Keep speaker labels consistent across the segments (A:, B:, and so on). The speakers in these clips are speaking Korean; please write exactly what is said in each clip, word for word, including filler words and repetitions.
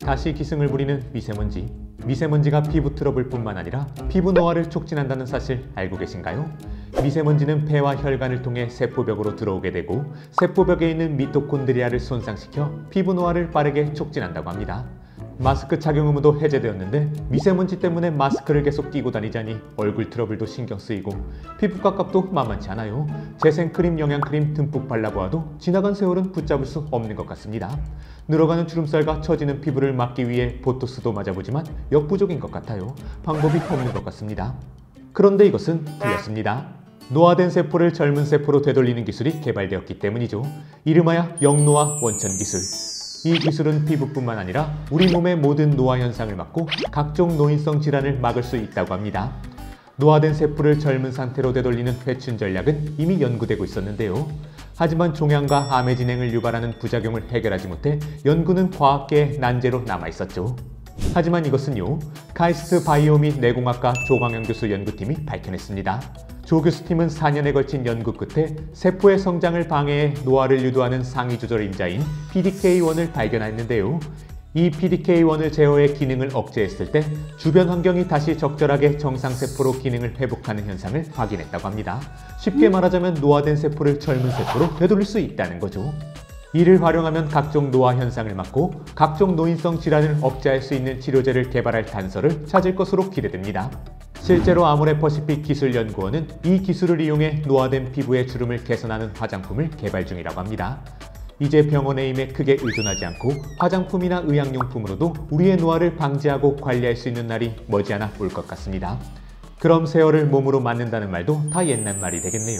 A: 다시 기승을 부리는 미세먼지. 미세먼지가 피부 트러블뿐만 아니라 피부 노화를 촉진한다는 사실 알고 계신가요? 미세먼지는 폐와 혈관을 통해 세포벽으로 들어오게 되고 세포벽에 있는 미토콘드리아를 손상시켜 피부 노화를 빠르게 촉진한다고 합니다. 마스크 착용 의무도 해제되었는데 미세먼지 때문에 마스크를 계속 끼고 다니자니 얼굴 트러블도 신경 쓰이고 피부과 값도 만만치 않아요. 재생크림, 영양크림 듬뿍 발라보아도 지나간 세월은 붙잡을 수 없는 것 같습니다. 늘어가는 주름살과 처지는 피부를 막기 위해 보톡스도 맞아보지만 역부족인 것 같아요. 방법이 없는 것 같습니다. 그런데 이것은 틀렸습니다. 노화된 세포를 젊은 세포로 되돌리는 기술이 개발되었기 때문이죠. 이름하여 영노화 원천 기술. 이 기술은 피부뿐만 아니라 우리 몸의 모든 노화 현상을 막고 각종 노인성 질환을 막을 수 있다고 합니다. 노화된 세포를 젊은 상태로 되돌리는 회춘 전략은 이미 연구되고 있었는데요. 하지만 종양과 암의 진행을 유발하는 부작용을 해결하지 못해 연구는 과학계의 난제로 남아있었죠. 하지만 이것은요, 카이스트 바이오 및 내공학과 조광영 교수 연구팀이 밝혀냈습니다. 조 교수팀은 사 년에 걸친 연구 끝에 세포의 성장을 방해해 노화를 유도하는 상위조절 인자인 피디케이 원을 발견했는데요. 이 피디케이 원을 제어해 기능을 억제했을 때 주변 환경이 다시 적절하게 정상세포로 기능을 회복하는 현상을 확인했다고 합니다. 쉽게 말하자면 노화된 세포를 젊은 세포로 되돌릴 수 있다는 거죠. 이를 활용하면 각종 노화 현상을 막고 각종 노인성 질환을 억제할 수 있는 치료제를 개발할 단서를 찾을 것으로 기대됩니다. 실제로 아모레퍼시픽 기술연구원은 이 기술을 이용해 노화된 피부의 주름을 개선하는 화장품을 개발 중이라고 합니다. 이제 병원의 힘에 크게 의존하지 않고 화장품이나 의약용품으로도 우리의 노화를 방지하고 관리할 수 있는 날이 머지않아 올 것 같습니다. 그럼 세월을 몸으로 맞는다는 말도 다 옛날 말이 되겠네요.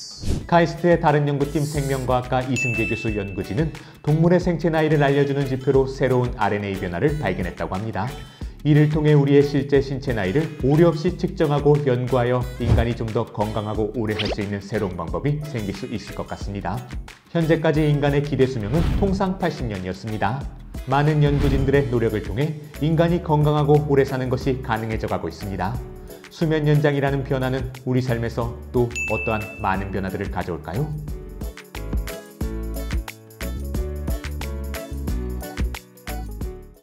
A: 카이스트의 다른 연구팀 생명과학과 이승재 교수 연구진은 동물의 생체 나이를 알려주는 지표로 새로운 알엔에이 변화를 발견했다고 합니다. 이를 통해 우리의 실제 신체 나이를 오류 없이 측정하고 연구하여 인간이 좀 더 건강하고 오래 살 수 있는 새로운 방법이 생길 수 있을 것 같습니다. 현재까지 인간의 기대 수명은 통상 팔십 년이었습니다. 많은 연구진들의 노력을 통해 인간이 건강하고 오래 사는 것이 가능해져 가고 있습니다. 수면 연장이라는 변화는 우리 삶에서 또 어떠한 많은 변화들을 가져올까요?